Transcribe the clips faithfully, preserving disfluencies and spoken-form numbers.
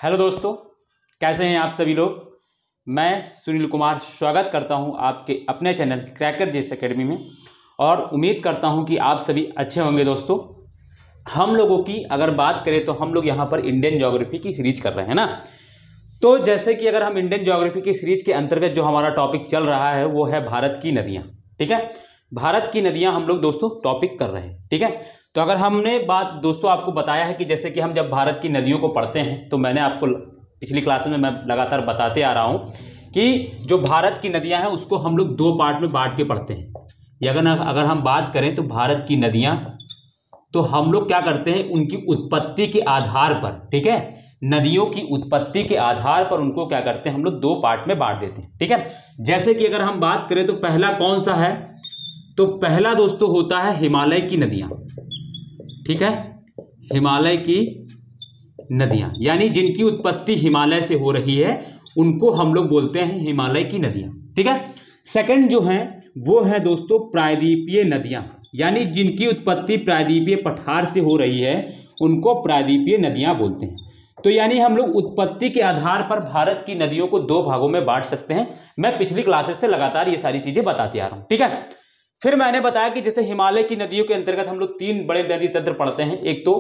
Hello दोस्तों, कैसे हैं आप सभी लोग। मैं सुनील कुमार स्वागत करता हूं आपके अपने चैनल क्रैकर जेएस एकेडमी में और उम्मीद करता हूं कि आप सभी अच्छे होंगे। दोस्तों, हम लोगों की अगर बात करें तो हम लोग यहां पर इंडियन ज्योग्राफी की सीरीज कर रहे हैं ना। तो जैसे कि अगर हम इंडियन ज्योग्राफी की सीरीज के अंतर्गत जो हमारा टॉपिक चल रहा है वो है भारत की नदियाँ। ठीक है, भारत की नदियाँ हम लोग दोस्तों टॉपिक कर रहे हैं। ठीक है, तो अगर हमने बात दोस्तों आपको बताया है कि जैसे कि हम जब भारत की नदियों को पढ़ते हैं तो मैंने आपको पिछली क्लास में मैं लगातार बताते आ रहा हूँ कि जो भारत की नदियाँ हैं उसको हम लोग दो पार्ट में बांट के पढ़ते हैं। या अगर अगर हम बात करें तो भारत की नदियाँ तो हम लोग क्या करते हैं, उनकी उत्पत्ति के आधार पर, ठीक है, नदियों की उत्पत्ति के आधार पर उनको क्या करते हैं, हम लोग दो पार्ट में बांट देते हैं। ठीक है, जैसे कि अगर हम बात करें तो पहला कौन सा है, तो पहला दोस्तों होता है हिमालय की नदियाँ। ठीक है, हिमालय की नदियाँ यानी जिनकी उत्पत्ति हिमालय से हो रही है उनको हम लोग बोलते हैं हिमालय की नदियाँ। ठीक है, सेकंड जो है वो है दोस्तों प्रायद्वीपीय नदियाँ, यानी जिनकी उत्पत्ति प्रायद्वीपीय पठार से हो रही है उनको प्रायद्वीपीय नदियाँ बोलते हैं। तो यानी हम लोग उत्पत्ति के आधार पर भारत की नदियों को दो भागों में बांट सकते हैं। मैं पिछली क्लासेस से लगातार ये सारी चीजें बताते आ रहा हूँ। ठीक है, फिर मैंने बताया कि जैसे हिमालय की नदियों के अंतर्गत हम लोग तीन बड़े नदी तंत्र पढ़ते हैं। एक तो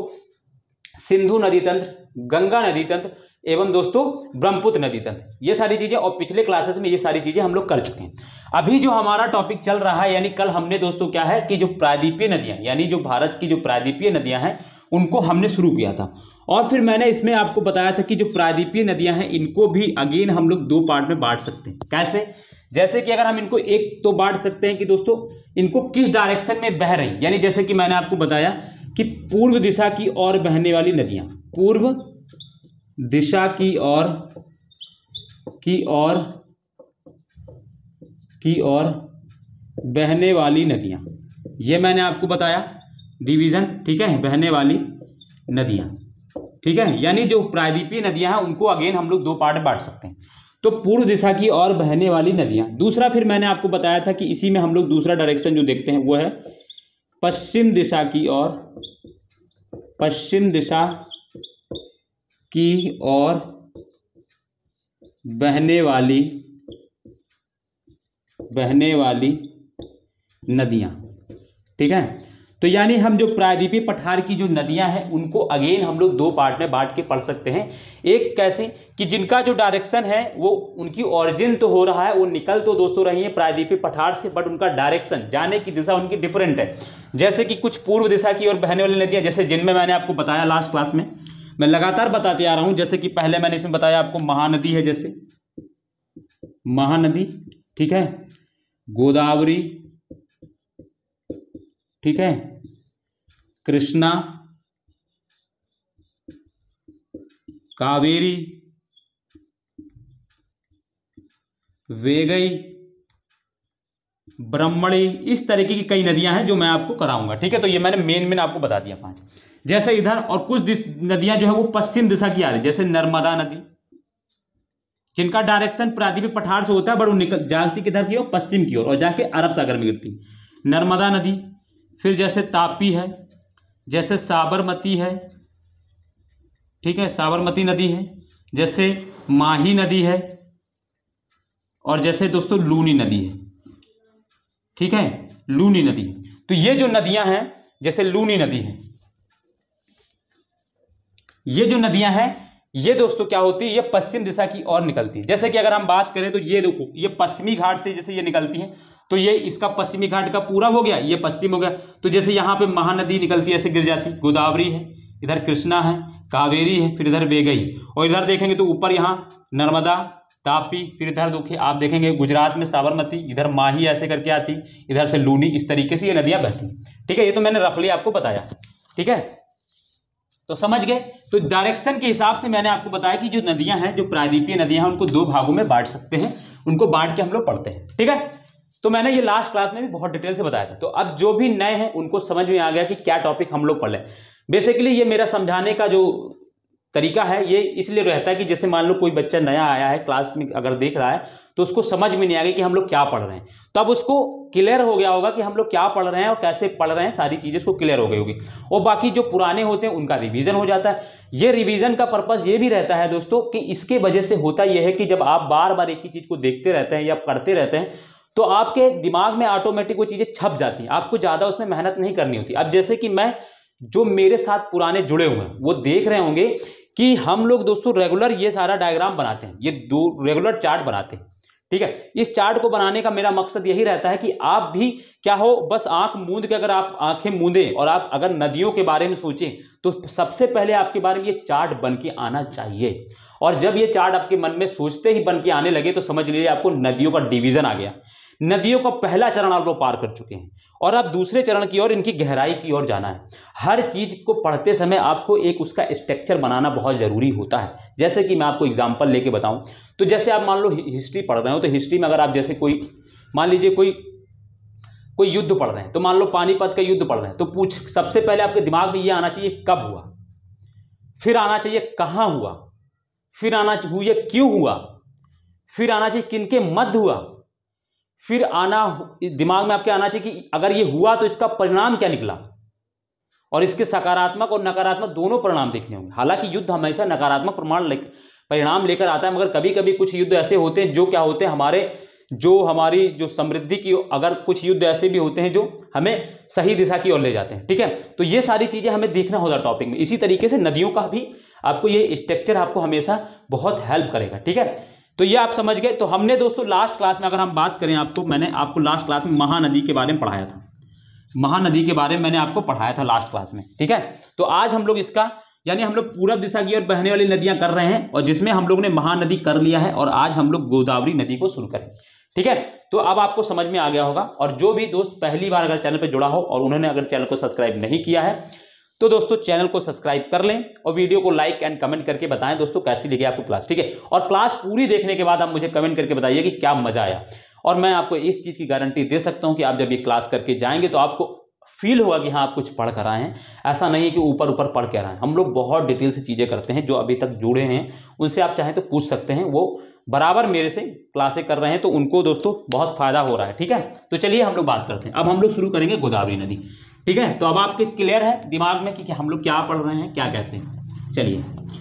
सिंधु नदी तंत्र, गंगा नदी तंत्र एवं दोस्तों ब्रह्मपुत्र नदी तंत्र, ये सारी चीजें, और पिछले क्लासेस में ये सारी चीजें हम लोग कर चुके हैं। अभी जो हमारा टॉपिक चल रहा है, यानी कल हमने दोस्तों क्या है कि जो प्रायद्वीपीय नदियां, यानी जो भारत की जो प्रायद्वीपीय नदियां हैं उनको हमने शुरू किया था। और फिर मैंने इसमें आपको बताया था कि जो प्रायद्वीपीय नदियां हैं इनको भी अगेन हम लोग दो पार्ट में बांट सकते हैं। कैसे, जैसे कि अगर हम इनको एक तो बांट सकते हैं कि दोस्तों इनको किस डायरेक्शन में बह रही, यानी जैसे कि मैंने आपको बताया कि पूर्व दिशा की ओर बहने वाली नदियां, पूर्व दिशा की ओर की ओर की ओर बहने वाली नदियां, ये मैंने आपको बताया डिवीजन। ठीक है, बहने वाली नदियां, ठीक है, यानी जो प्रायद्वीपीय नदियां हैं उनको अगेन हम लोग दो पार्ट बांट सकते हैं। तो पूर्व दिशा की ओर बहने वाली नदियां। दूसरा फिर मैंने आपको बताया था कि इसी में हम लोग दूसरा डायरेक्शन जो देखते हैं वो है पश्चिम दिशा की ओर, पश्चिम दिशा की ओर बहने वाली बहने वाली नदियां। ठीक है, तो यानी हम जो प्रायद्वीपीय पठार की जो नदियां हैं उनको अगेन हम लोग दो पार्ट में बांट के पढ़ सकते हैं। एक कैसे कि जिनका जो डायरेक्शन है वो, उनकी ओरिजिन तो हो रहा है, वो निकल तो दोस्तों रही है प्रायद्वीपीय पठार से, बट उनका डायरेक्शन, जाने की दिशा उनकी डिफरेंट है। जैसे कि कुछ पूर्व दिशा की ओर बहने वाली नदियां, जैसे जिनमें मैंने आपको बताया लास्ट क्लास में, मैं लगातार बताते आ रहा हूं। जैसे कि पहले मैंने इसमें बताया आपको महानदी है, जैसे महानदी, ठीक है, गोदावरी, ठीक है, कृष्णा, कावेरी, वेगई, ब्रह्मणी, इस तरीके की कई नदियां हैं जो मैं आपको कराऊंगा। ठीक है, तो ये मैंने मेन मेन आपको बता दिया पांच। जैसे इधर और कुछ नदियां जो है वो पश्चिम दिशा की आ रही है, जैसे नर्मदा नदी, जिनका डायरेक्शन प्रायद्वीपीय पठार से होता है, बट वो निकल जाती किधर की ओर, पश्चिम की ओर, और जाके अरब सागर में गिरती, नर्मदा नदी। फिर जैसे तापी है, जैसे साबरमती है, ठीक है, साबरमती नदी है, जैसे माही नदी है, और जैसे दोस्तों लूनी नदी है। ठीक है, लूनी नदी। तो ये जो नदियां हैं, जैसे लूनी नदी है, ये जो नदियां हैं ये दोस्तों क्या होती है, ये पश्चिम दिशा की ओर निकलती है। जैसे कि अगर हम बात करें तो ये देखो, ये पश्चिमी घाट से जैसे ये निकलती है, तो ये इसका पश्चिमी घाट का पूरा हो गया, ये पश्चिम हो गया। तो जैसे यहाँ पे महानदी निकलती है, ऐसे गिर जाती, गोदावरी है, इधर कृष्णा है, कावेरी है, फिर इधर वेगई, और इधर देखेंगे तो ऊपर यहाँ नर्मदा, तापी, फिर इधर देखिए आप देखेंगे गुजरात में साबरमती, इधर माही ऐसे करके आती, इधर से लूनी, इस तरीके से ये नदियाँ बहती। ठीक है, ये तो मैंने रफली आपको बताया। ठीक है, तो समझ गए। तो डायरेक्शन के हिसाब से मैंने आपको बताया कि जो नदियां हैं, जो प्रायद्वीपीय नदियां हैं, उनको दो भागों में बांट सकते हैं, उनको बांट के हम लोग पढ़ते हैं। ठीक है, तो मैंने ये लास्ट क्लास में भी बहुत डिटेल से बताया था। तो अब जो भी नए हैं उनको समझ में आ गया कि क्या टॉपिक हम लोग पढ़ लें। बेसिकली ये मेरा समझाने का जो तरीका है ये इसलिए रहता है कि जैसे मान लो कोई बच्चा नया आया है क्लास में अगर देख रहा है तो उसको समझ में नहीं आएगा कि हम लोग क्या पढ़ रहे हैं, तब उसको क्लियर हो गया होगा कि हम लोग क्या पढ़ रहे हैं और कैसे पढ़ रहे हैं, सारी चीज़ें उसको क्लियर हो गई होगी। और बाकी जो पुराने होते हैं उनका रिवीजन हो जाता है। ये रिवीजन का पर्पज़ ये भी रहता है दोस्तों कि इसके वजह से होता यह है कि जब आप बार बार एक ही चीज़ को देखते रहते हैं या पढ़ते रहते हैं तो आपके दिमाग में ऑटोमेटिक वो चीज़ें छप जाती हैं, आपको ज़्यादा उसमें मेहनत नहीं करनी होती। अब जैसे कि मैं, जो मेरे साथ पुराने जुड़े हुए हैं वो देख रहे होंगे कि हम लोग दोस्तों रेगुलर ये सारा डायग्राम बनाते हैं, ये दो रेगुलर चार्ट बनाते हैं, ठीक है। इस चार्ट को बनाने का मेरा मकसद यही रहता है कि आप भी क्या हो, बस आंख मूंद के, अगर आप आंखें मूंदें और आप अगर नदियों के बारे में सोचें तो सबसे पहले आपके बारे में ये चार्ट बन के आना चाहिए। और जब ये चार्ट आपके मन में सोचते ही बन के आने लगे तो समझ लीजिए आपको नदियों का डिवीजन आ गया। नदियों का पहला चरण आप लोग पार कर चुके हैं और अब दूसरे चरण की ओर, इनकी गहराई की ओर जाना है। हर चीज को पढ़ते समय आपको एक उसका स्ट्रक्चर बनाना बहुत जरूरी होता है। जैसे कि मैं आपको एग्जांपल लेके बताऊं तो जैसे आप मान लो हिस्ट्री पढ़ रहे हो तो हिस्ट्री में अगर आप जैसे कोई मान लीजिए कोई कोई युद्ध पढ़ रहे हैं तो मान लो पानीपत का युद्ध पढ़ रहे हैं तो पूछ सबसे पहले आपके दिमाग में ये आना चाहिए कब हुआ, फिर आना चाहिए कहाँ हुआ, फिर आना चाहिए क्यों हुआ, फिर आना चाहिए किनके मध्य हुआ, फिर आना दिमाग में आपके आना चाहिए कि अगर ये हुआ तो इसका परिणाम क्या निकला, और इसके सकारात्मक और नकारात्मक दोनों परिणाम देखने होंगे। हालांकि युद्ध हमेशा नकारात्मक परिणाम ले, परिणाम लेकर आता है, मगर कभी कभी कुछ युद्ध ऐसे होते हैं जो क्या होते हैं, हमारे जो हमारी जो समृद्धि की, अगर कुछ युद्ध ऐसे भी होते हैं जो हमें सही दिशा की ओर ले जाते हैं, ठीक है। तो ये सारी चीजें हमें देखना होगा टॉपिक में। इसी तरीके से नदियों का भी आपको ये स्ट्रक्चर आपको हमेशा बहुत हेल्प करेगा, ठीक है। तो ये आप समझ गए। तो हमने दोस्तों लास्ट क्लास में अगर हम बात करें, आपको मैंने आपको लास्ट क्लास में महानदी के बारे में पढ़ाया था, महानदी के बारे में मैंने आपको पढ़ाया था लास्ट क्लास में, ठीक है। तो आज हम लोग इसका यानी हम लोग पूरब दिशा की ओर बहने वाली नदियां कर रहे हैं और जिसमें हम लोग ने महानदी कर लिया है और आज हम लोग गोदावरी नदी को शुरू करें, ठीक है। तो अब आपको समझ में आ गया होगा। और जो भी दोस्त पहली बार अगर चैनल पर जुड़ा हो और उन्होंने अगर चैनल को सब्सक्राइब नहीं किया है तो दोस्तों चैनल को सब्सक्राइब कर लें और वीडियो को लाइक एंड कमेंट करके बताएं दोस्तों कैसी लगी आपको क्लास, ठीक है। और क्लास पूरी देखने के बाद आप मुझे कमेंट करके बताइए कि क्या मजा आया। और मैं आपको इस चीज़ की गारंटी दे सकता हूं कि आप जब ये क्लास करके जाएंगे तो आपको फील होगा कि हाँ आप कुछ पढ़ कर आए हैं। ऐसा नहीं है कि ऊपर ऊपर पढ़ के आ रहे हैं, हम लोग बहुत डिटेल से चीज़ें करते हैं। जो अभी तक जुड़े हैं उनसे आप चाहें तो पूछ सकते हैं, वो बराबर मेरे से क्लासें कर रहे हैं तो उनको दोस्तों बहुत फायदा हो रहा है, ठीक है। तो चलिए हम लोग बात करते हैं। अब हम लोग शुरू करेंगे गोदावरी नदी, ठीक है। तो अब आपके क्लियर है दिमाग में कि, कि हम लोग क्या पढ़ रहे हैं, क्या कैसे। चलिए,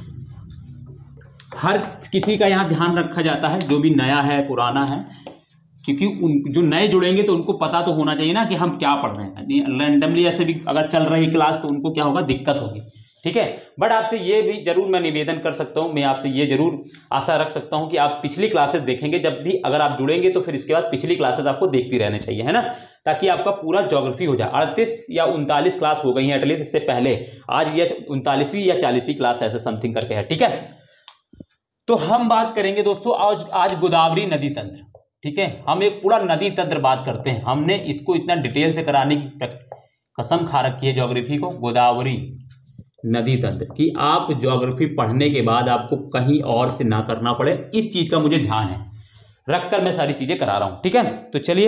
हर किसी का यहाँ ध्यान रखा जाता है, जो भी नया है पुराना है, क्योंकि उन जो नए जुड़ेंगे तो उनको पता तो होना चाहिए ना कि हम क्या पढ़ रहे हैं। रैंडमली ऐसे भी अगर चल रही क्लास तो उनको क्या होगा, दिक्कत होगी, ठीक है। बट आपसे ये भी जरूर मैं निवेदन कर सकता हूँ, मैं आपसे ये जरूर आशा रख सकता हूँ कि आप पिछली क्लासेस देखेंगे। जब भी अगर आप जुड़ेंगे तो फिर इसके बाद पिछली क्लासेस आपको देखती रहनी चाहिए, है ना, ताकि आपका पूरा ज्योग्राफी हो जाए। अड़तीस या उनतालीस क्लास हो गई है एटलीस्ट इससे पहले, आज ये उनतालीसवीं या चालीसवीं क्लास ऐसे समथिंग करके है, ठीक है। तो हम बात करेंगे दोस्तों आज आज गोदावरी नदी तंत्र, ठीक है। हम एक पूरा नदी तंत्र बात करते हैं। हमने इसको इतना डिटेल से कराने की कसम खा रखी है ज्योग्राफी को, गोदावरी नदी तंत्र, कि आप ज्योग्राफी पढ़ने के बाद आपको कहीं और से ना करना पड़े। इस चीज का मुझे ध्यान है, रखकर मैं सारी चीजें करा रहा हूं, ठीक है। तो चलिए,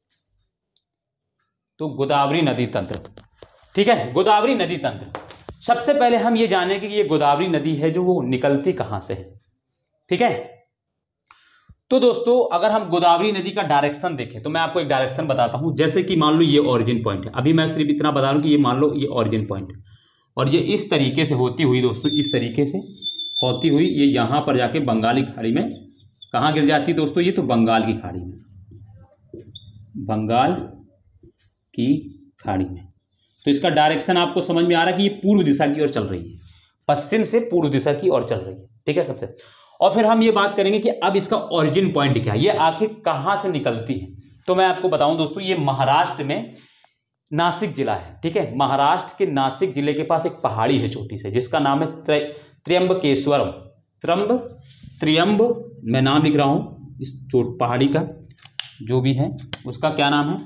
तो गोदावरी नदी तंत्र, ठीक है। गोदावरी नदी तंत्र, सबसे पहले हम ये जानेंगे कि ये गोदावरी नदी है जो वो निकलती कहां से है, ठीक है। तो दोस्तों अगर हम गोदावरी नदी का डायरेक्शन देखें तो मैं आपको एक डायरेक्शन बताता हूं। जैसे कि मान लो ये ओरिजिन पॉइंट है, अभी मैं सिर्फ इतना बता रहा हूं कि ये मान लो ये ओरिजिन पॉइंट है और ये इस तरीके से होती हुई दोस्तों, इस तरीके से होती हुई ये यहाँ पर जाके बंगाल की खाड़ी में कहाँ गिर जाती है दोस्तों, ये तो बंगाल की खाड़ी में, बंगाल की खाड़ी में। तो इसका डायरेक्शन आपको समझ में आ रहा है कि ये पूर्व दिशा की ओर चल रही है, पश्चिम से पूर्व दिशा की ओर चल रही है, ठीक है सबसे। और फिर हम ये बात करेंगे कि अब इसका ओरिजिन पॉइंट क्या है, ये आखिर कहाँ से निकलती है। तो मैं आपको बताऊं दोस्तों, ये महाराष्ट्र में नासिक जिला है, ठीक है। महाराष्ट्र के नासिक जिले के पास एक पहाड़ी है छोटी सी, जिसका नाम है त्र्यंबकेश्वरम। त्रंब त्र्यंब मैं नाम लिख रहा हूँ इस चोट पहाड़ी का, जो भी है उसका क्या नाम है,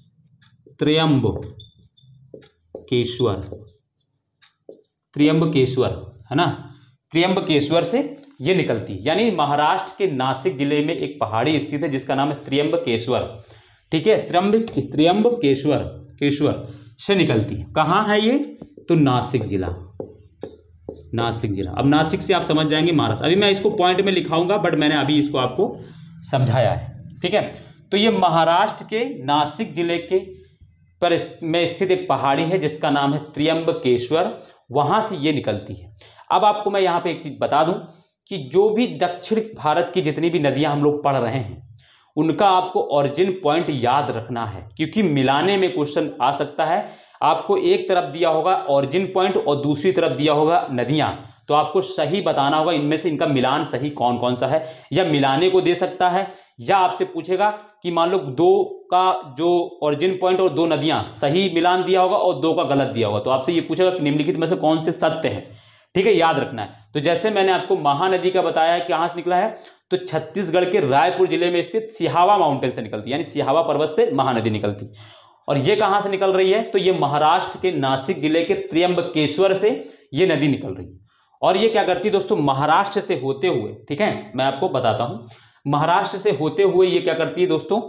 त्र्यंबकेश्वर, त्र्यंबकेश्वर है ना। त्र्यंबकेश्वर से ये निकलती है, यानी महाराष्ट्र के नासिक जिले में एक पहाड़ी स्थित है जिसका नाम है त्र्यंबकेश्वर, ठीक है। त्र्यंब त्र्यंबकेश्वर केश्वर से निकलती है। कहाँ है ये, तो नासिक जिला, नासिक जिला। अब नासिक से आप समझ जाएंगे महाराष्ट्र। अभी मैं इसको पॉइंट में लिखाऊंगा, बट मैंने अभी इसको आपको समझाया है, ठीक है। तो ये महाराष्ट्र के नासिक जिले के पर में स्थित एक पहाड़ी है जिसका नाम है त्र्यंबकेश्वर, वहां से ये निकलती है। अब आपको मैं यहाँ पे एक चीज बता दूं कि जो भी दक्षिण भारत की जितनी भी नदियां हम लोग पढ़ रहे हैं उनका आपको ओरिजिन पॉइंट याद रखना है, क्योंकि मिलाने में क्वेश्चन आ सकता है। आपको एक तरफ दिया होगा ओरिजिन पॉइंट और दूसरी तरफ दिया होगा नदियां, तो आपको सही बताना होगा इनमें से इनका मिलान सही कौन कौन सा है। या मिलाने को दे सकता है, या आपसे पूछेगा कि मान लो दो का जो ओरिजिन पॉइंट और दो नदियां सही मिलान दिया होगा और दो का गलत दिया होगा, तो आपसे ये पूछेगा कि निम्नलिखित में से कौन से सत्य है, ठीक है, याद रखना है। तो जैसे मैंने आपको महानदी का बताया है कि कहां से निकला है, तो छत्तीसगढ़ के रायपुर जिले में स्थित सिहावा माउंटेन से निकलती है, यानी सिहावा पर्वत से महानदी निकलती। और ये कहां से निकल रही है, तो ये महाराष्ट्र के नासिक जिले के त्र्यंबकेश्वर से ये नदी निकल रही है। और ये क्या करती है दोस्तों, महाराष्ट्र से होते हुए, ठीक है, मैं आपको बताता हूं, महाराष्ट्र से होते हुए ये क्या करती है दोस्तों,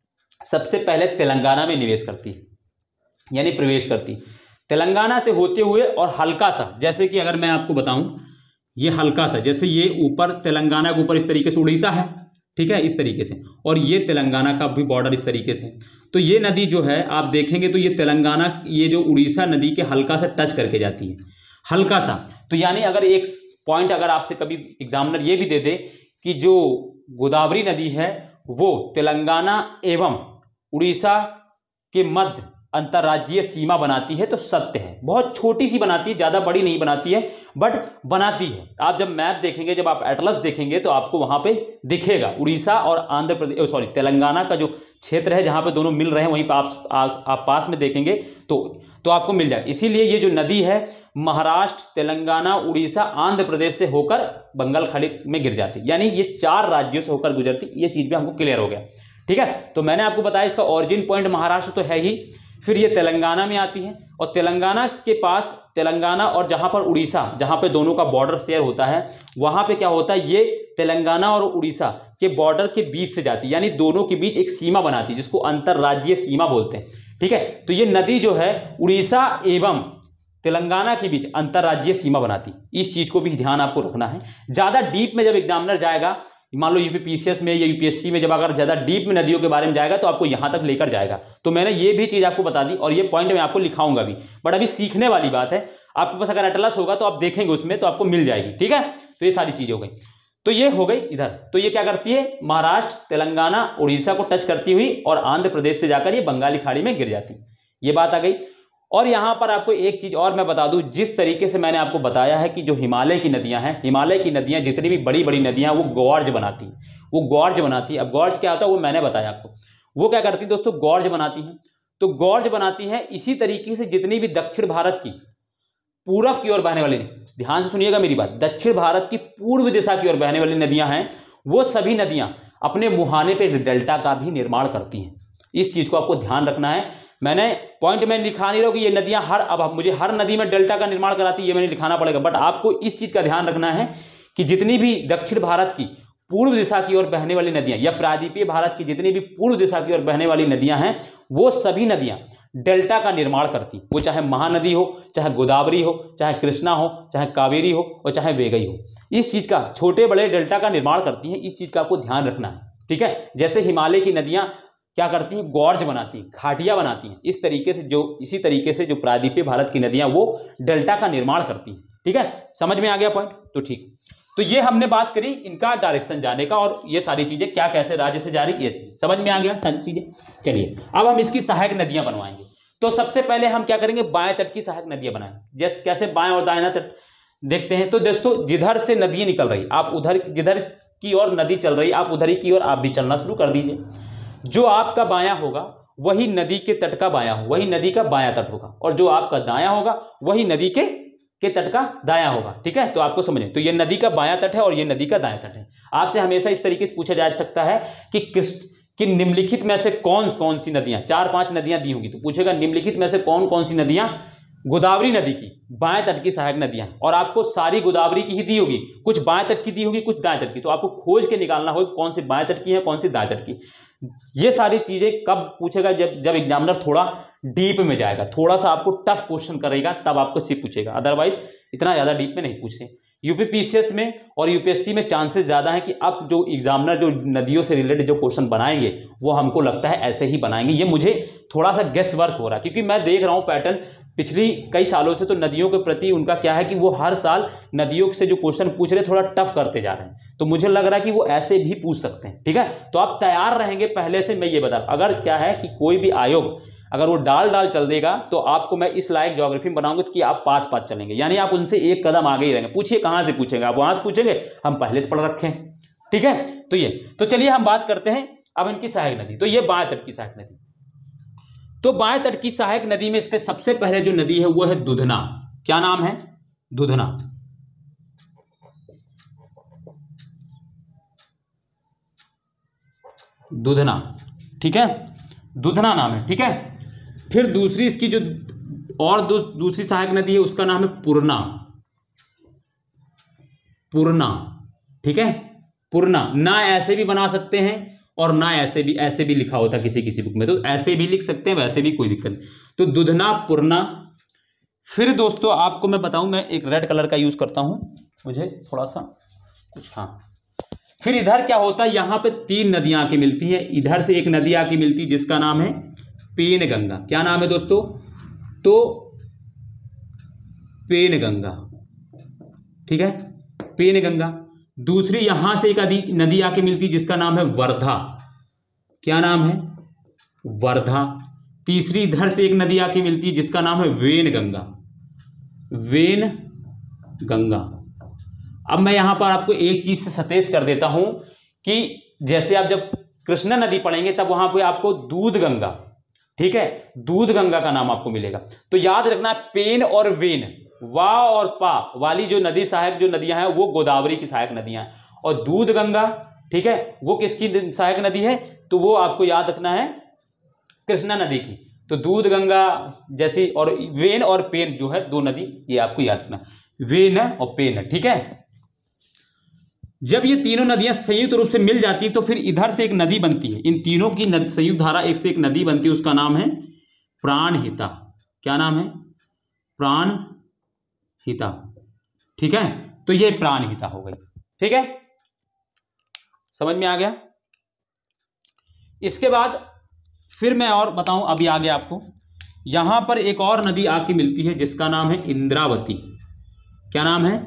सबसे पहले तेलंगाना में निवेश करती है, यानी प्रवेश करती है तेलंगाना से होते हुए। और हल्का सा, जैसे कि अगर मैं आपको बताऊं, ये हल्का सा, जैसे ये ऊपर तेलंगाना के ऊपर इस तरीके से उड़ीसा है, ठीक है, इस तरीके से, और ये तेलंगाना का भी बॉर्डर इस तरीके से। तो ये नदी जो है आप देखेंगे तो ये तेलंगाना, ये जो उड़ीसा नदी के हल्का सा टच करके जाती है, हल्का सा। तो यानी अगर एक पॉइंट अगर आपसे कभी एग्जामिनर ये भी दे दे कि जो गोदावरी नदी है वो तेलंगाना एवं उड़ीसा के मध्य अंतर्राज्यीय सीमा बनाती है, तो सत्य है। बहुत छोटी सी बनाती है, ज़्यादा बड़ी नहीं बनाती है, बट बनाती है। आप जब मैप देखेंगे, जब आप एटलस देखेंगे, तो आपको वहाँ पे दिखेगा उड़ीसा और आंध्र प्रदेश, सॉरी तेलंगाना का जो क्षेत्र है जहाँ पे दोनों मिल रहे हैं, वहीं पर आप, आप, आप पास में देखेंगे तो तो आपको मिल जाए। इसीलिए ये जो नदी है महाराष्ट्र, तेलंगाना, उड़ीसा, आंध्र प्रदेश से होकर बंगाल खाड़ी में गिर जाती है, यानी ये चार राज्यों से होकर गुजरती। ये चीज़ भी हमको क्लियर हो गया, ठीक है। तो मैंने आपको बताया इसका ओरिजिन पॉइंट महाराष्ट्र तो है ही, फिर ये तेलंगाना में आती है, और तेलंगाना के पास, तेलंगाना और जहाँ पर उड़ीसा, जहाँ पे दोनों का बॉर्डर शेयर होता है, वहाँ पे क्या होता है, ये तेलंगाना और उड़ीसा के बॉर्डर के बीच से जाती है, यानी दोनों के बीच एक सीमा बनाती है जिसको अंतर्राज्यीय सीमा बोलते हैं, ठीक है। तो ये नदी जो है उड़ीसा एवं तेलंगाना के बीच अंतर्राज्यीय सीमा बनाती, इस चीज़ को भी ध्यान आपको रखना है। ज़्यादा डीप में जब एग्जामिनर जाएगा, मान लो यूपीपीसीएस में या यूपीएससी में, जब अगर ज़्यादा डीप में नदियों के बारे में जाएगा तो आपको यहाँ तक लेकर जाएगा। तो मैंने ये भी चीज़ आपको बता दी, और ये पॉइंट मैं आपको लिखाऊंगा भी, बट अभी सीखने वाली बात है। आपके पास अगर एटलस होगा तो आप देखेंगे उसमें, तो आपको मिल जाएगी, ठीक है। तो ये सारी चीज़ें हो गई। तो ये हो गई इधर। तो ये क्या करती है, महाराष्ट्र, तेलंगाना, उड़ीसा को टच करती हुई और आंध्र प्रदेश से जाकर ये बंगाली खाड़ी में गिर जाती, ये बात आ गई। और यहाँ पर आपको एक चीज़ और मैं बता दूं, जिस तरीके से मैंने आपको बताया है कि जो हिमालय की नदियाँ हैं, हिमालय की नदियाँ जितनी भी बड़ी बड़ी नदियाँ वो गॉर्ज बनाती हैं, वो गॉर्ज बनाती है। अब गॉर्ज क्या होता है वो मैंने बताया आपको, वो क्या करती है दोस्तों, गॉर्ज बनाती हैं। तो गॉर्ज बनाती हैं इसी तरीके से जितनी भी दक्षिण भारत की पूरब की ओर बहने वाली, ध्यान से सुनिएगा मेरी बात, दक्षिण भारत की पूर्व दिशा की ओर बहने वाली नदियाँ हैं, वो सभी नदियाँ अपने मुहाने पे डेल्टा का भी निर्माण करती हैं। इस चीज़ को आपको ध्यान रखना है। मैंने पॉइंट में लिखा नहीं रहा कि ये नदियां हर, अब मुझे हर नदी में डेल्टा का निर्माण कराती है, ये मैंने लिखाना पड़ेगा, बट आपको इस चीज़ का ध्यान रखना है कि जितनी भी दक्षिण भारत की पूर्व दिशा की ओर बहने वाली नदियां, या प्रायद्वीपीय भारत की जितनी भी पूर्व दिशा की ओर बहने वाली नदियां हैं, वो सभी नदियां डेल्टा का निर्माण करती, वो चाहे महानदी हो, चाहे गोदावरी हो, चाहे कृष्णा हो, चाहे कावेरी हो, और चाहे वेगई हो। इस चीज़ का, छोटे बड़े डेल्टा का निर्माण करती हैं, इस चीज़ का आपको ध्यान रखना है, ठीक है। जैसे हिमालय की नदियां क्या करती हैं, गॉर्ज बनाती हैं, घाटियां बनाती हैं, इस तरीके से जो इसी तरीके से जो प्रायद्वीपीय भारत की नदियां वो डेल्टा का निर्माण करती हैं, ठीक है। समझ में आ गया पॉइंट, तो ठीक। तो ये हमने बात करी इनका डायरेक्शन जाने का, और ये सारी चीजें क्या कैसे राज्य से जारी, ये चीज समझ में आ गया सारी चीजें। चलिए अब हम इसकी सहायक नदियां बनवाएंगे। तो सबसे पहले हम क्या करेंगे, बाएं तट की सहायक नदियां बनाएंगे। जैसे कैसे बाएं और दाएं तट देखते हैं। तो दोस्तों जिधर से नदी निकल रही, आप उधर जिधर की ओर नदी चल रही, आप उधर ही की ओर आप भी चलना शुरू कर दीजिए। जो आपका बायां होगा वही नदी के तट का बायां हो, वही नदी का बायां तट होगा, और जो आपका दायां होगा वही नदी के के तट का दायां होगा, ठीक है। तो आपको समझे, तो ये नदी का बायां तट है और ये नदी का दायां तट है। आपसे हमेशा इस तरीके से पूछा जा सकता है कि किस कि निम्नलिखित में से कौन कौन सी नदियां, चार पांच नदियां दी होंगी, तो पूछेगा निम्नलिखित में से कौन कौन सी नदियां गोदावरी नदी की बाएं तट की सहायक नदियां, और आपको सारी गोदावरी की ही दी होगी, कुछ बाएं तट की दी होगी, कुछ दाएं तट की। तो आपको खोज के निकालना होगा कौन सी बाएं तट की है, कौन सी दाएं तट की। ये सारी चीजें कब पूछेगा, जब जब एग्जामिनर थोड़ा डीप में जाएगा, थोड़ा सा आपको टफ क्वेश्चन करेगा तब आपको सी पूछेगा, अदरवाइज इतना ज़्यादा डीप में नहीं पूछे। यूपीपीसीएस में और यूपीएससी में चांसेस ज़्यादा है कि अब जो एग्जामिनर जो नदियों से रिलेटेड जो क्वेश्चन बनाएंगे वो हमको लगता है ऐसे ही बनाएंगे। ये मुझे थोड़ा सा गेस वर्क हो रहा है, क्योंकि मैं देख रहा हूँ पैटर्न पिछली कई सालों से, तो नदियों के प्रति उनका क्या है कि वो हर साल नदियों से जो क्वेश्चन पूछ रहे थोड़ा टफ करते जा रहे हैं, तो मुझे लग रहा है कि वो ऐसे भी पूछ सकते हैं। ठीक है, तो आप तैयार रहेंगे पहले से, मैं ये बता, अगर क्या है कि कोई भी आयोग अगर वो डाल डाल चल देगा तो आपको मैं इस लायक ज्योग्राफी में बनाऊंगा कि आप पात पात चलेंगे, यानी आप उनसे एक कदम आगे ही रहेंगे। पूछिए कहां से पूछेंगे, आप वहां से पूछेंगे, हम पहले से पढ़ रखे हैं। ठीक है, तो ये तो चलिए हम बात करते हैं अब इनकी सहायक नदी। तो ये बाएं तट की सहायक नदी, तो बाएं तट की सहायक नदी में इसके सबसे पहले जो नदी है वो है दुधना। क्या नाम है? दुधना। दुधना, ठीक है, दुधना नाम है। ठीक है, फिर दूसरी इसकी जो और दू, दूसरी सहायक नदी है उसका नाम है पूर्णा। पूर्णा, ठीक है, पूर्णा। ना ऐसे भी बना सकते हैं और ना ऐसे भी, ऐसे भी लिखा होता किसी किसी बुक में, तो ऐसे भी लिख सकते हैं, वैसे भी कोई दिक्कत नहीं। तो दुधना, पूर्णा। फिर दोस्तों आपको मैं बताऊं, मैं एक रेड कलर का यूज करता हूं, मुझे थोड़ा सा कुछ, हाँ। फिर इधर क्या होता है, यहां पे तीन नदियां आके मिलती हैं, इधर से एक नदी आके मिलती है जिसका नाम है पेनगंगा। क्या नाम है दोस्तों? तो पेनगंगा, ठीक है, पेनगंगा। दूसरी यहां से एक नदी आके मिलती है जिसका नाम है वर्धा। क्या नाम है? वर्धा। तीसरी इधर से एक नदी आके मिलती है जिसका नाम है वेनगंगा। वेनगंगा। अब मैं यहां पर आपको एक चीज से सतेज कर देता हूं कि जैसे आप जब कृष्णा नदी पढ़ेंगे तब वहां पे आपको दूध गंगा, ठीक है, दूध गंगा का नाम आपको मिलेगा। तो याद रखना, पेन और वेन, वा और पा वाली जो नदी सहायक जो नदियां हैं वो गोदावरी की सहायक नदियां हैं, और दूध गंगा, ठीक है, वो किसकी सहायक नदी है? तो वो आपको याद रखना है कृष्णा नदी की। तो दूध गंगा जैसी, और वेन और पेन जो है दो नदी, ये आपको याद रखना, वेन और पेन। ठीक है, जब ये तीनों नदियां संयुक्त रूप से मिल जाती है तो फिर इधर से एक नदी बनती है, इन तीनों की संयुक्त धारा एक से एक नदी बनती है, उसका नाम है प्राणहिता। क्या नाम है? प्राणहिता। ठीक है, तो ये प्राणहिता हो गई। ठीक है, समझ में आ गया? इसके बाद फिर मैं और बताऊं, अभी आगे आपको यहां पर एक और नदी आके मिलती है जिसका नाम है इंद्रावती। क्या नाम है?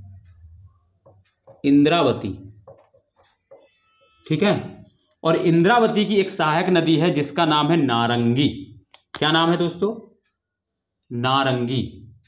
इंद्रावती। ठीक है, और इंद्रावती की एक सहायक नदी है जिसका नाम है नारंगी। क्या नाम है दोस्तों? नारंगी।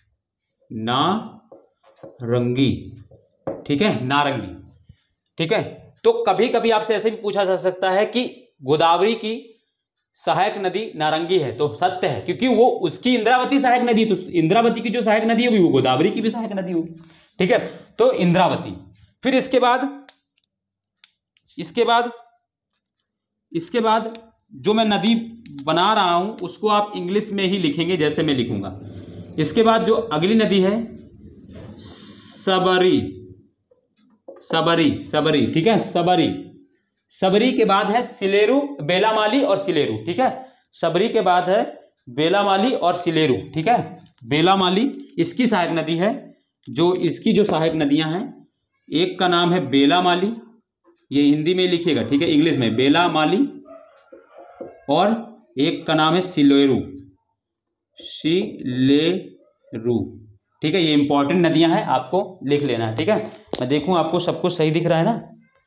नारंगी, ठीक है, नारंगी। ठीक है, तो कभी कभी आपसे ऐसे भी पूछा जा सकता है कि गोदावरी की सहायक नदी नारंगी है, तो सत्य है, क्योंकि वो उसकी इंद्रावती सहायक नदी, तो इंद्रावती की जो सहायक नदी होगी वो गोदावरी की भी सहायक नदी होगी। ठीक है, तो इंद्रावती। फिर इसके बाद इसके बाद इसके बाद जो मैं नदी बना रहा हूं उसको आप इंग्लिश में ही लिखेंगे जैसे मैं लिखूंगा। इसके बाद जो अगली नदी है सबरी। सबरी, सबरी, ठीक है, सबरी। सबरी के बाद है सिलेरू, बेलामाली और सिलेरू। ठीक है, सबरी के बाद है बेलामाली और सिलेरू। ठीक है, बेलामाली इसकी सहायक नदी है। जो इसकी जो सहायक नदियां हैं, एक का नाम है बेलामाली, ये हिंदी में लिखिएगा, ठीक है, इंग्लिश में बेलामाली, और एक का नाम है सिलेरू। सिलेरू, ठीक है, ये इंपॉर्टेंट नदियां हैं, आपको लिख लेना है। ठीक है, मैं देखूं आपको सब कुछ सही दिख रहा है ना?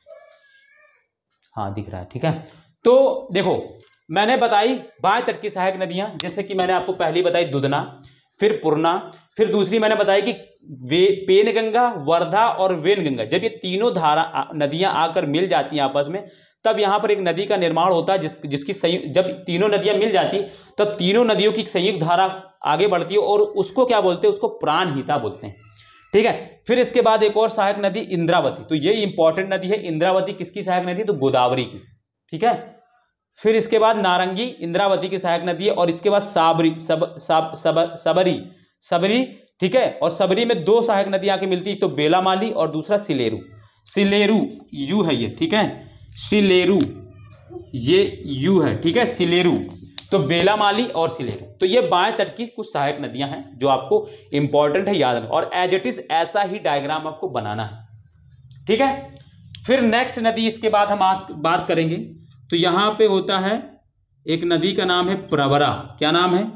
हाँ, दिख रहा है। ठीक है, तो देखो मैंने बताई बाएं तट की सहायक नदियां, जैसे कि मैंने आपको पहली बताई दुधना, फिर पूर्णा, फिर दूसरी मैंने बताई कि वे पेनगंगा, वर्धा और वेनगंगा। जब ये तीनों धारा नदियां आकर मिल जाती हैं आपस में, तब यहाँ पर एक नदी का निर्माण होता है जिस जिसकी संयुक्त, जब तीनों नदियां मिल जाती तब तीनों नदियों की संयुक्त धारा आगे बढ़ती है, और उसको क्या बोलते हैं? उसको प्राणहिता बोलते हैं। ठीक है, फिर इसके बाद एक और सहायक नदी इंद्रावती, तो ये इंपॉर्टेंट नदी है। इंद्रावती किसकी सहायक नदी? तो गोदावरी की। ठीक है, फिर इसके बाद नारंगी इंद्रावती की सहायक नदी है, और इसके बाद साबरी, सब सब सब सबरी सबरी ठीक है, और सबरी में दो सहायक नदी आके मिलती है, तो बेलामाली और दूसरा सिलेरू। सिलेरू यू है ये, ठीक है, सिलेरू, ये यू है, ठीक है, सिलेरू। तो बेलामाली और सिलेरू। तो ये बाएं तट की कुछ सहायक नदियां हैं जो आपको इंपॉर्टेंट है याद रखना, और एज इट इज ऐसा ही डायग्राम आपको बनाना है। ठीक है, फिर नेक्स्ट नदी इसके बाद हम आ, बात करेंगे। तो यहां पे होता है एक नदी का नाम है प्रवरा। क्या नाम है?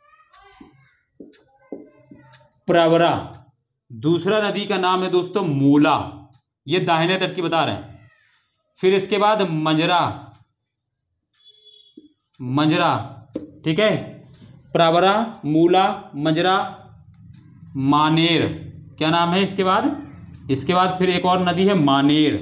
प्रवरा। दूसरा नदी का नाम है दोस्तों मूला, ये दाहिने तट की बता रहे हैं। फिर इसके बाद मंजरा, मंजरा। ठीक है, प्रवरा, मूला, मंजरा, मानेर। क्या नाम है इसके बाद? इसके बाद फिर एक और नदी है मानेर,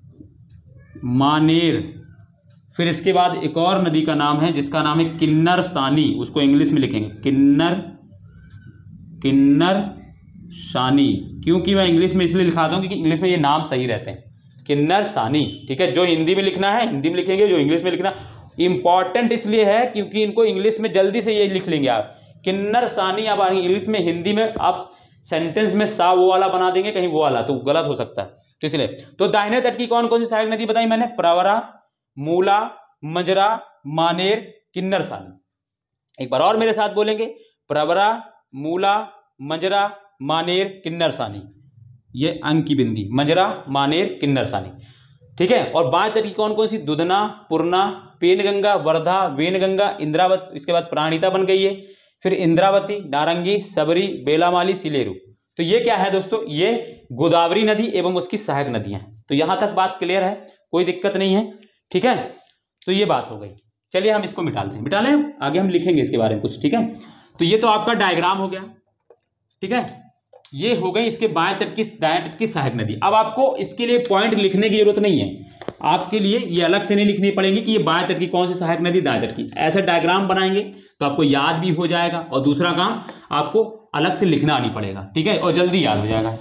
मानेर। फिर इसके बाद एक और नदी का नाम है जिसका नाम है किन्नर सानी, उसको इंग्लिश में लिखेंगे किन्नर, किन्नर सानी। क्योंकि मैं इंग्लिश में इसलिए लिखाता हूँ क्योंकि इंग्लिश में ये नाम सही रहते हैं, किन्नर सानी। ठीक है, जो हिंदी में लिखना है हिंदी में लिखेंगे, जो इंग्लिश में लिखना इंपॉर्टेंट इसलिए है क्योंकि इनको इंग्लिश में जल्दी से ये लिख लेंगे आप, किन्नर सानी। आप इंग्लिश में, हिंदी में आप सेंटेंस में सा वो वाला बना देंगे, कहीं वो वाला, तो गलत हो सकता है, तो इसलिए। तो दाहिने तट की कौन कौन सी सहायक नदी बताई मैंने? प्रवरा, मूला, मंजरा, मानेर, किन्नर सानी। एक बार और मेरे साथ बोलेंगे, प्रवरा, मूला, मंजरा, मानेर, किन्नर सानी। ये अंक की बिंदी, मंजरा, मानेर, किन्नर सानी। ठीक है, और बाएं तट की कौन कौन सी? दुधना, पूर्णा, पेनगंगा, वर्धा, वेनगंगा, इंद्रावती। इसके बाद प्राणहिता बन गई है। फिर इंद्रावती, नारंगी, सबरी, बेलामाली, सिलेरू। तो ये क्या है दोस्तों? ये गोदावरी नदी एवं उसकी सहायक नदियां हैं। तो यहां तक बात क्लियर है, कोई दिक्कत नहीं है। ठीक है, तो ये बात हो गई। चलिए हम इसको मिटा लेते हैं, मिटा लें, आगे हम लिखेंगे इसके बारे में कुछ। ठीक है, तो ये तो आपका डायग्राम हो गया। ठीक है, ये हो गई इसके बाएं तट की, दाएं तट की सहायक नदी। अब आपको इसके लिए पॉइंट लिखने की जरूरत नहीं है, आपके लिए ये अलग से नहीं लिखनी पड़ेंगी कि ये बाएं तट की कौन सी सहायक नदी, दाएं तट की। ऐसा डायग्राम बनाएंगे तो आपको याद भी हो जाएगा, और दूसरा काम आपको अलग से लिखना नहीं पड़ेगा। ठीक है, और जल्दी याद हो जाएगा।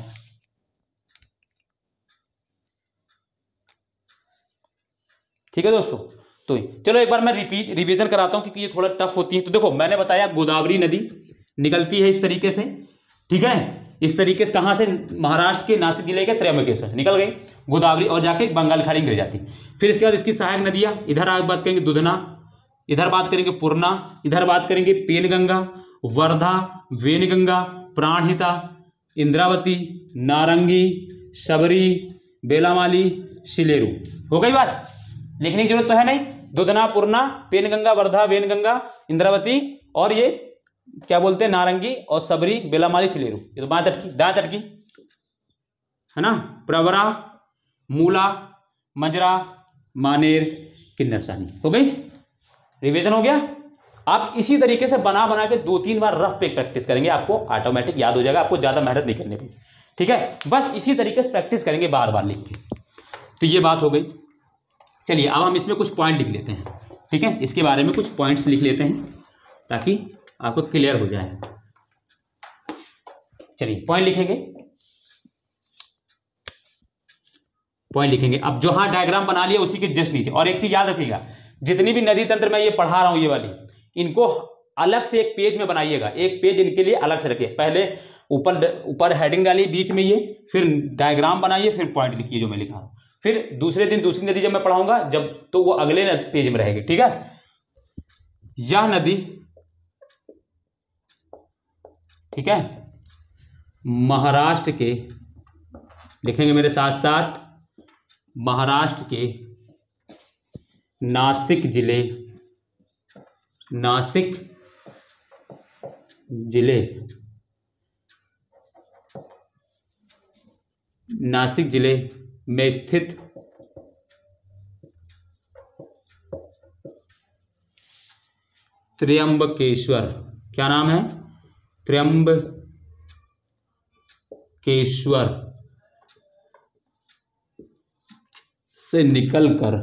ठीक है दोस्तों, तो चलो एक बार मैं रिपीट रिवीजन कराता हूं क्योंकि ये थोड़ा टफ होती है। तो देखो मैंने बताया गोदावरी नदी निकलती है इस तरीके से। ठीक है, इस तरीके से कहां से? महाराष्ट्र के नासिक जिले के त्र्यंबकेश्वर से निकल गई गोदावरी और जाके बंगाल खाड़ी में गिर जाती। फिर इसके बाद इसकी सहायक नदियां, इधर आगे बात करेंगे दुधना, इधर बात करेंगे पूर्णा, इधर बात करेंगे पेनगंगा, वर्धा, वेनगंगा, प्राणहिता, इंद्रावती, नारंगी, सबरी, बेलामाली, सिलेरू। हो गई बात, लिखने की जरूरत तो है नहीं। दुधना, पूर्णा, पेनगंगा, वर्धा, वेनगंगा, इंद्रावती, और ये क्या बोलते हैं, नारंगी और सबरी, बेलामाली, सिलेरू। ये तो बाएं तट की। दाएं तट की है ना, प्रवरा, मूला, मंजरा, मानेर, किन्नर सानी। हो गई, रिवीजन हो गया। आप इसी तरीके से बना बना के दो तीन बार रफ पे प्रैक्टिस करेंगे, आपको ऑटोमेटिक याद हो जाएगा, आपको ज्यादा मेहनत नहीं करनी पड़ेगी। ठीक है, बस इसी तरीके से प्रैक्टिस करेंगे बार बार लिख के। तो ये बात हो गई। चलिए अब हम इसमें कुछ पॉइंट लिख लेते हैं। ठीक है, इसके बारे में कुछ पॉइंट्स लिख लेते हैं ताकि आपको क्लियर हो जाए। चलिए पॉइंट लिखेंगे, पॉइंट लिखेंगे। अब जो हाँ डायग्राम बना लिया उसी के जस्ट नीचे, और एक चीज याद रखिएगा, जितनी भी नदी तंत्र मैं ये पढ़ा रहा हूं ये वाली, इनको अलग से एक पेज में बनाइएगा, एक पेज इनके लिए अलग से रखिए। पहले ऊपर ऊपर हेडिंग डालिए बीच में ये, फिर डायग्राम बनाइए, फिर पॉइंट लिखिए जो मैं लिखा हूं। फिर दूसरे दिन दूसरी नदी जब मैं पढ़ाऊंगा जब, तो वो अगले पेज में रहेगी। ठीक है, यह नदी, ठीक है, महाराष्ट्र के, लिखेंगे मेरे साथ साथ, महाराष्ट्र के नासिक जिले, नासिक जिले, नासिक जिले में स्थित त्र्यंबकेश्वर, क्या नाम है? त्र्यंबकेश्वर से निकलकर,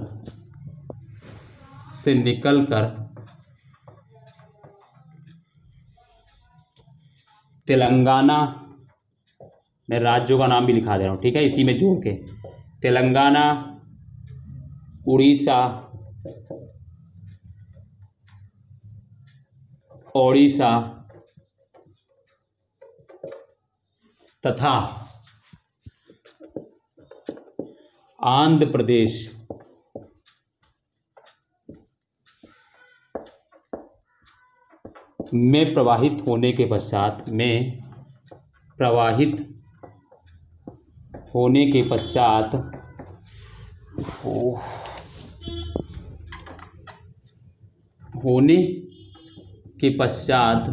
से निकलकर तेलंगाना, मैं राज्यों का नाम भी लिखा दे रहा हूं, ठीक है, इसी में जोड़ के, तेलंगाना, उड़ीसा, ओडिशा तथा आंध्र प्रदेश में प्रवाहित होने के पश्चात में प्रवाहित होने के पश्चात होने के पश्चात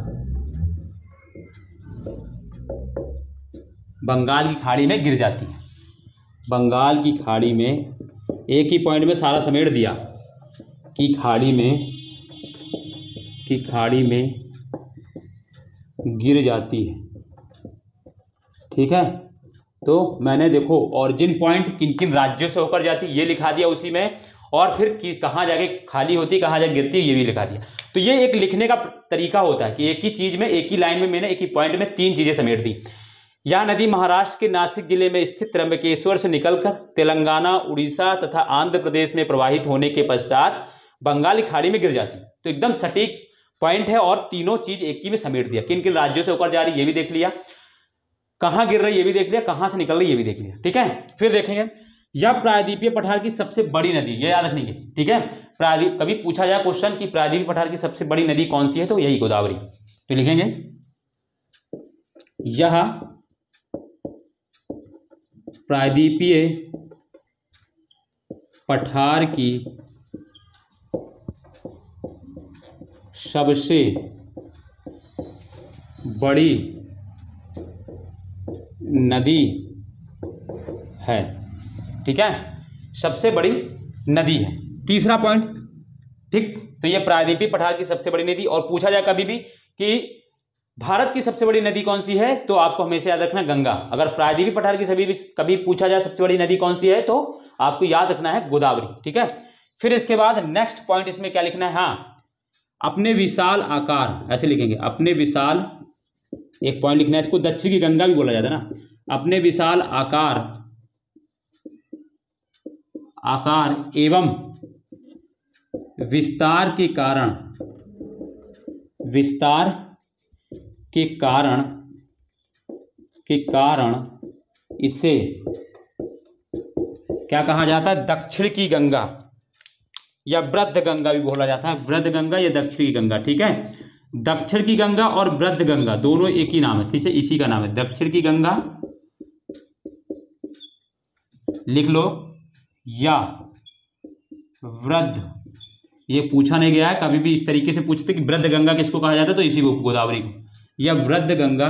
बंगाल की खाड़ी में गिर जाती है। बंगाल की खाड़ी में, एक ही पॉइंट में सारा समेट दिया कि खाड़ी में कि खाड़ी में गिर जाती है। ठीक है, तो मैंने देखो ओरिजिन पॉइंट किन किन राज्यों से होकर जाती ये लिखा दिया उसी में, और फिर कि कहाँ जाके खाली होती, कहाँ जाके गिरती है ये भी लिखा दिया। तो ये एक लिखने का तरीका होता है कि एक ही चीज़ में, एक ही लाइन में मैंने एक ही पॉइंट में तीन चीज़ें समेट दी। यह नदी महाराष्ट्र के नासिक जिले में स्थित त्र्यंबकेश्वर से निकलकर तेलंगाना, उड़ीसा तथा आंध्र प्रदेश में प्रवाहित होने के पश्चात बंगाल की खाड़ी में गिर जाती है। तो एकदम सटीक पॉइंट है और तीनों चीज एक ही में समेट दिया। किन किन राज्यों से होकर जा रही ये भी देख लिया, कहाँ गिर रही ये भी देख लिया, कहाँ से निकल रही ये भी देख लिया। ठीक है, फिर देखेंगे यह प्रायद्वीपीय पठार की सबसे बड़ी नदी, ये याद रखेंगे। ठीक है, प्रायद्वीप कभी पूछा जाए क्वेश्चन कि प्रायद्वीपीय पठार की सबसे बड़ी नदी कौन सी है, तो यही गोदावरी। तो लिखेंगे यह प्रायद्वीपीय पठार की सबसे बड़ी नदी है। ठीक है, सबसे बड़ी नदी है, तीसरा पॉइंट। ठीक, तो ये प्रायद्वीपीय पठार की सबसे बड़ी नदी। और पूछा जाए कभी भी कि भारत की सबसे बड़ी नदी कौन सी है, तो आपको हमेशा याद रखना गंगा। अगर प्रायद्वीपीय पठार की सभी भी कभी पूछा जाए सबसे बड़ी नदी कौन सी है, तो आपको याद रखना है गोदावरी। ठीक है, फिर इसके बाद नेक्स्ट पॉइंट इसमें क्या लिखना है, हाँ अपने विशाल आकार, ऐसे लिखेंगे अपने विशाल, एक पॉइंट लिखना है इसको दक्षिण की गंगा भी बोला जाता है ना। अपने विशाल आकार आकार एवं विस्तार के कारण विस्तार के कारण के कारण इसे क्या कहा जाता है, दक्षिण की गंगा या वृद्ध गंगा भी बोला जाता है। वृद्ध गंगा या दक्षिण की गंगा। ठीक है, दक्षिण की गंगा और वृद्ध गंगा दोनों एक ही नाम है। ठीक है, इसी का नाम है दक्षिण की गंगा, लिख लो, या वृद्ध। ये पूछा नहीं गया है, कभी भी इस तरीके से पूछते कि वृद्ध गंगा किसको कहा जाता है, तो इसी को, गोदावरी को, या वृद्ध गंगा।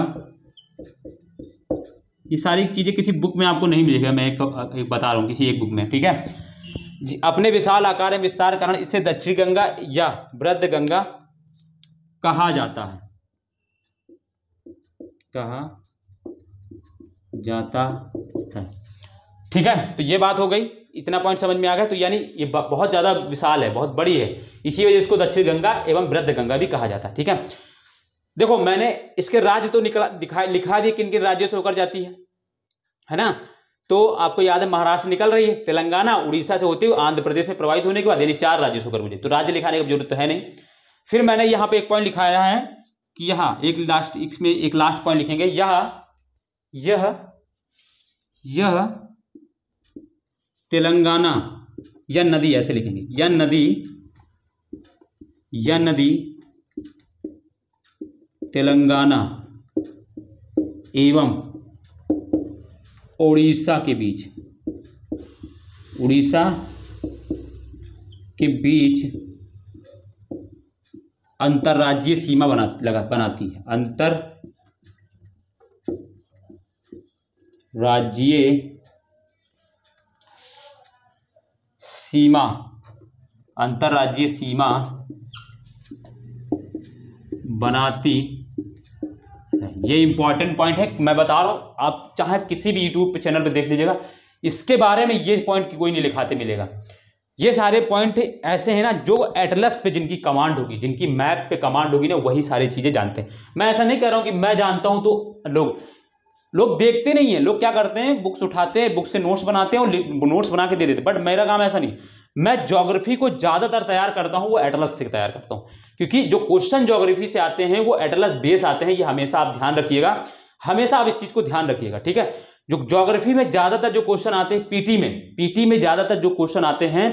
ये सारी चीजें किसी बुक में आपको नहीं मिलेगा, मैं एक, एक बता रहा हूँ किसी एक बुक में। ठीक है, अपने विशाल आकार एवं विस्तार कारण इसे दक्षिण गंगा या वृद्ध गंगा कहा जाता है, कहा जाता है। ठीक है, तो ये बात हो गई, इतना पॉइंट समझ में आ गया। तो यानी ये बहुत ज्यादा विशाल है, बहुत बड़ी है, इसी वजह इसको दक्षिण गंगा एवं वृद्ध गंगा भी कहा जाता है। ठीक है, देखो मैंने इसके राज्य तो निकला दिखा लिखा दिए किन किन राज्यों से होकर जाती है, है ना। तो आपको याद है महाराष्ट्र निकल रही है, तेलंगाना उड़ीसा से होते हुए आंध्र प्रदेश में प्रवाहित होने के बाद, यानी चार राज्यों से होकर मुझे, तो राज्य लिखाने की जरूरत तो है नहीं। फिर मैंने यहाँ पे एक पॉइंट लिखाया है कि यहाँ एक लास्ट, इसमें एक लास्ट पॉइंट लिखेंगे, यह यह यह तेलंगाना, यह नदी, ऐसे लिखेंगे, यह नदी यह नदी तेलंगाना एवं उड़ीसा के बीच उड़ीसा के बीच अंतर्राज्यीय सीमा बना लगा बनाती है। अंतर राज्यीय सीमा अंतर्राज्यीय सीमा बनाती है। ये इंपॉर्टेंट पॉइंट है, मैं बता रहा हूं, आप चाहे किसी भी यूट्यूब पे चैनल पे देख लीजिएगा, इसके बारे में ये पॉइंट कोई नहीं लिखाते मिलेगा। ये सारे पॉइंट ऐसे हैं ना, जो एटलस पे जिनकी कमांड होगी, जिनकी मैप पे कमांड होगी ना, वही सारी चीजें जानते हैं। मैं ऐसा नहीं कह रहा हूं कि मैं जानता हूं, तो लोग लोग देखते नहीं है, लोग क्या करते हैं, बुक्स उठाते हैं, बुक से नोट्स बनाते हैं और नोट्स बना के दे देते, बट मेरा काम ऐसा नहीं। मैं ज्योग्राफी को ज्यादातर तैयार करता हूं, वो एटलस से तैयार करता हूं, क्योंकि जो क्वेश्चन ज्योग्राफी से आते हैं वो एटलस बेस आते हैं, ये हमेशा आप ध्यान रखिएगा, हमेशा आप इस चीज को ध्यान रखिएगा। ठीक है, जो ज्योग्राफी में ज्यादातर जो क्वेश्चन आते हैं, पीटी में पीटी में ज्यादातर जो क्वेश्चन आते हैं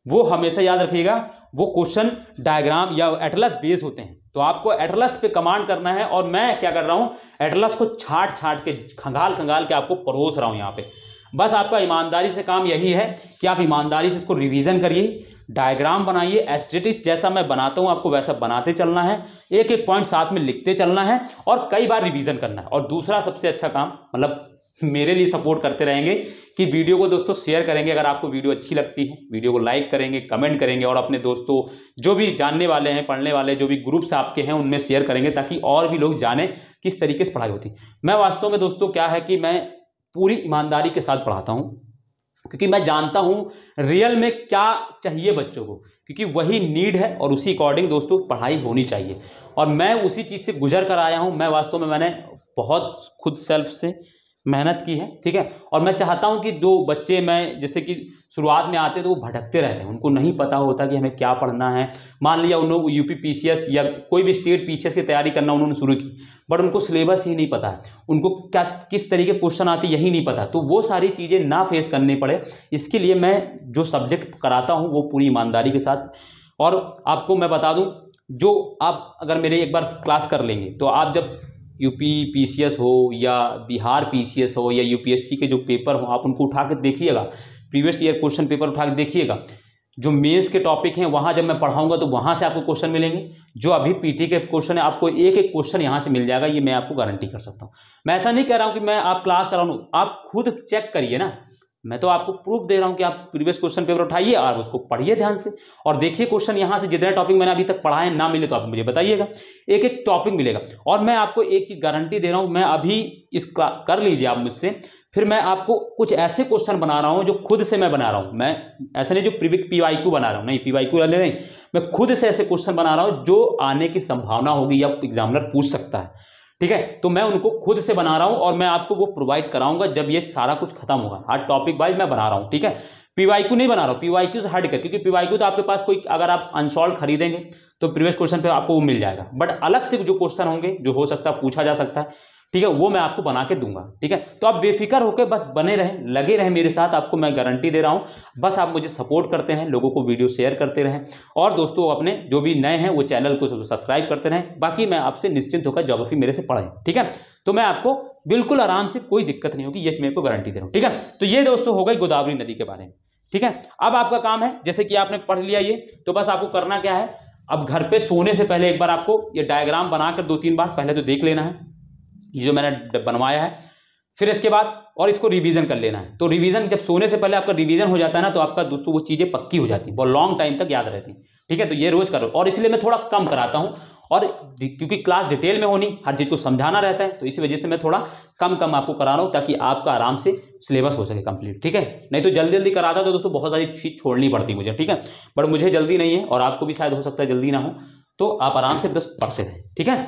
वो हमेशा याद रखिएगा, वो क्वेश्चन डायग्राम या एटलस बेस होते हैं। तो आपको एटलस पे कमांड करना है, और मैं क्या कर रहा हूँ, एटलस को छाट छाट के खंगाल खंगाल के आपको परोस रहा हूँ यहाँ पे। बस आपका ईमानदारी से काम यही है कि आप ईमानदारी से इसको रिवीजन करिए, डायग्राम बनाइए, एस्थेटिक्स जैसा मैं बनाता हूँ आपको वैसा बनाते चलना है, एक एक पॉइंट साथ में लिखते चलना है और कई बार रिवीजन करना है। और दूसरा सबसे अच्छा काम, मतलब मेरे लिए सपोर्ट करते रहेंगे कि वीडियो को दोस्तों शेयर करेंगे। अगर आपको वीडियो अच्छी लगती है, वीडियो को लाइक करेंगे, कमेंट करेंगे और अपने दोस्तों जो भी जानने वाले हैं, पढ़ने वाले जो भी ग्रुप्स आपके हैं उनमें शेयर करेंगे, ताकि और भी लोग जाने किस तरीके से पढ़ाई होती है। मैं वास्तव में दोस्तों क्या है कि मैं पूरी ईमानदारी के साथ पढ़ाता हूँ, क्योंकि मैं जानता हूँ रियल में क्या चाहिए बच्चों को, क्योंकि वही नीड है और उसी अकॉर्डिंग दोस्तों पढ़ाई होनी चाहिए। और मैं उसी चीज़ से गुजर कर आया हूँ। मैं वास्तव में मैंने बहुत खुद सेल्फ से मेहनत की है, ठीक है। और मैं चाहता हूं कि जो बच्चे, मैं जैसे कि शुरुआत में आते हैं तो वो भटकते रहते हैं, उनको नहीं पता होता कि हमें क्या पढ़ना है। मान लिया उन लोग यूपी पीसीएस या कोई भी स्टेट पीसीएस की तैयारी करना उन्होंने शुरू की, बट उनको सिलेबस ही नहीं पता है, उनको क्या किस तरीके क्वेश्चन आते यही नहीं पता। तो वो सारी चीज़ें ना फेस करनी पड़े, इसके लिए मैं जो सब्जेक्ट कराता हूँ वो पूरी ईमानदारी के साथ। और आपको मैं बता दूँ, जो आप अगर मेरे एक बार क्लास कर लेंगे तो आप जब यूपी पीसीएस हो या बिहार पीसीएस हो या यूपीएससी के जो पेपर हो, आप उनको उठा के देखिएगा, प्रीवियस ईयर क्वेश्चन पेपर उठा के देखिएगा। जो मेंस के टॉपिक हैं वहाँ जब मैं पढ़ाऊंगा तो वहाँ से आपको क्वेश्चन मिलेंगे। जो अभी पीटी के क्वेश्चन है आपको एक एक क्वेश्चन यहाँ से मिल जाएगा, ये मैं आपको गारंटी कर सकता हूँ। मैं ऐसा नहीं कह रहा हूँ कि मैं आप क्लास कराऊँ, आप खुद चेक करिए ना, मैं तो आपको प्रूफ दे रहा हूं कि आप प्रीवियस क्वेश्चन पेपर उठाइए और उसको पढ़िए ध्यान से और देखिए क्वेश्चन यहां से। जितने टॉपिक मैंने अभी तक पढ़ाए ना मिले तो आप मुझे बताइएगा, एक एक टॉपिक मिलेगा। और मैं आपको एक चीज गारंटी दे रहा हूं, मैं अभी इस कर लीजिए आप मुझसे, फिर मैं आपको कुछ ऐसे क्वेश्चन बना रहा हूं जो खुद से मैं बना रहा हूं। मैं ऐसा नहीं जो प्रीविक पीवाईक्यू बना रहा हूं, नहीं पीवाईक्यू वाले नहीं, मैं खुद से ऐसे क्वेश्चन बना रहा हूं जो आने की संभावना होगी या एग्जामिनर पूछ सकता है, ठीक है। तो मैं उनको खुद से बना रहा हूं और मैं आपको वो प्रोवाइड कराऊंगा जब ये सारा कुछ खत्म होगा। हर टॉपिक वाइज मैं बना रहा हूं, ठीक है। पीवाईक्यू नहीं बना रहा हूं, पीवाईक्यू से हट कर, क्योंकि पीवाईक्यू तो आपके पास कोई, अगर आप अनसॉल्व खरीदेंगे तो प्रीवियस क्वेश्चन पे आपको वो मिल जाएगा, बट अलग से जो क्वेश्चन होंगे जो हो सकता है पूछा जा सकता है, ठीक है, वो मैं आपको बना के दूंगा, ठीक है। तो आप बेफिक्र होकर बस बने रहें, लगे रहें मेरे साथ, आपको मैं गारंटी दे रहा हूं। बस आप मुझे सपोर्ट करते रहें, लोगों को वीडियो शेयर करते रहें और दोस्तों अपने जो भी नए हैं वो चैनल को सब्सक्राइब करते रहें। बाकी मैं आपसे निश्चिंत होकर ज्योग्राफी मेरे से पढ़ें, ठीक है। तो मैं आपको बिल्कुल आराम से, कोई दिक्कत नहीं होगी, ये मेरे को गारंटी दे रहा हूँ, ठीक है। तो ये दोस्तों हो गई गोदावरी नदी के बारे में, ठीक है। अब आपका काम है, जैसे कि आपने पढ़ लिया ये, तो बस आपको करना क्या है, अब घर पे सोने से पहले एक बार आपको ये डायग्राम बनाकर दो तीन बार पहले तो देख लेना है, ये जो मैंने बनवाया है, फिर इसके बाद और इसको रिवीजन कर लेना है। तो रिवीजन जब सोने से पहले आपका रिवीजन हो जाता है ना, तो आपका दोस्तों वो चीज़ें पक्की हो जाती हैं, बहुत लॉन्ग टाइम तक याद रहती हैं, ठीक है। तो ये रोज करो, और इसलिए मैं थोड़ा कम कराता हूँ, और क्योंकि क्लास डिटेल में होनी, हर चीज़ को समझाना रहता है, तो इसी वजह से मैं थोड़ा कम कम आपको करा रहा हूँ, ताकि आपका आराम से सिलेबस हो सके कंप्लीट, ठीक है। नहीं तो जल्दी जल्दी कराता तो दोस्तों बहुत सारी चीज़ छोड़नी पड़ती मुझे, ठीक है। बट मुझे जल्दी नहीं है और आपको भी शायद हो सकता है जल्दी ना हो, तो आप आराम से बस पढ़ते रहें, ठीक है।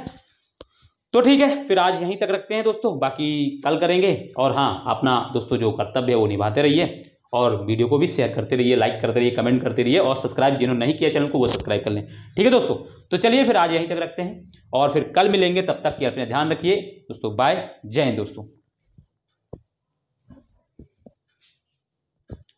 तो ठीक है, फिर आज यहीं तक रखते हैं दोस्तों, बाकी कल करेंगे। और हाँ, अपना दोस्तों जो कर्तव्य है वो निभाते रहिए और वीडियो को भी शेयर करते रहिए, लाइक करते रहिए, कमेंट करते रहिए, और सब्सक्राइब जिन्होंने नहीं किया चैनल को वो सब्सक्राइब कर लें, ठीक है दोस्तों। तो चलिए फिर आज यहीं तक रखते हैं और फिर कल मिलेंगे, तब तक कि अपना ध्यान रखिए दोस्तों। बाय, जय हिंद दोस्तों।